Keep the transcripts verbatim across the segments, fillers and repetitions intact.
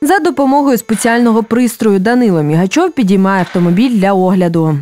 За допомогою спеціального пристрою Данило Мігачов підіймає автомобіль для огляду.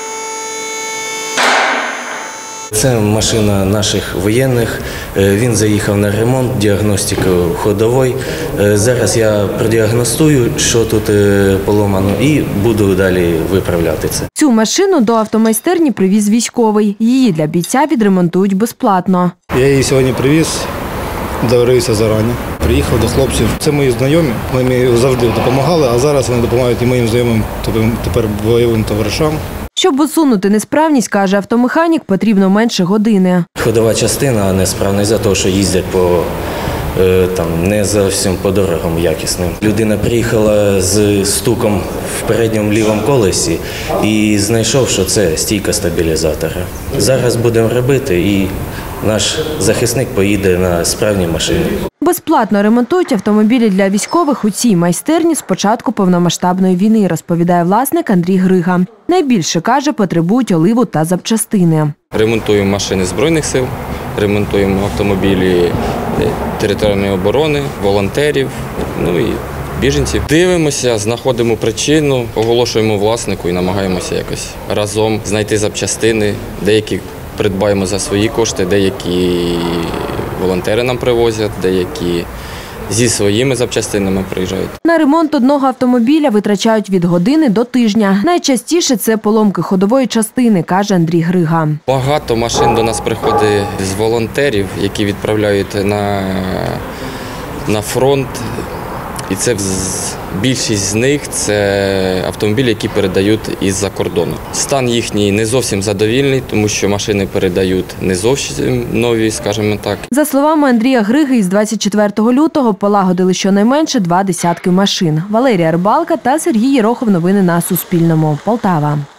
Це машина наших воєнних. Він заїхав на ремонт, діагностику ходової. Зараз я продіагностую, що тут поломано, і буду далі виправляти це. Цю машину до автомайстерні привіз військовий. Її для бійця відремонтують безплатно. Я її сьогодні привіз, договорився зарані. Приїхав до хлопців. Це мої знайомі, ми їм завжди допомагали, а зараз вони допомагають і моїм знайомим, тепер бойовим товаришам. Щоб усунути несправність, каже автомеханік, потрібно менше години. Ходова частина несправність за те, що їздять по там не зовсім по дорогам якісним. Людина приїхала з стуком в передньому лівому колесі і знайшов, що це стійка стабілізатора. Зараз будемо робити, і наш захисник поїде на справній машині. Безплатно ремонтують автомобілі для військових у цій майстерні з початку повномасштабної війни, розповідає власник Андрій Грига. Найбільше, каже, потребують оливу та запчастини. Ремонтуємо машини Збройних сил, ремонтуємо автомобілі територіальної оборони, волонтерів, ну і біженців. Дивимося, знаходимо причину, оголошуємо власнику і намагаємося якось разом знайти запчастини. Деякі придбаємо за свої кошти, деякі волонтери нам привозять, деякі зі своїми запчастинами приїжджають. На ремонт одного автомобіля витрачають від години до тижня. Найчастіше це поломки ходової частини, каже Андрій Грига. Багато машин до нас приходить з волонтерів, які відправляють на, на фронт. І це більшість з них – це автомобілі, які передають із-за кордону. Стан їхній не зовсім задовільний, тому що машини передають не зовсім нові, скажімо так. За словами Андрія Григи, із двадцять четвертого лютого полагодили щонайменше два десятки машин. Валерія Рибалка та Сергій Єрохов. Новини на Суспільному. Полтава.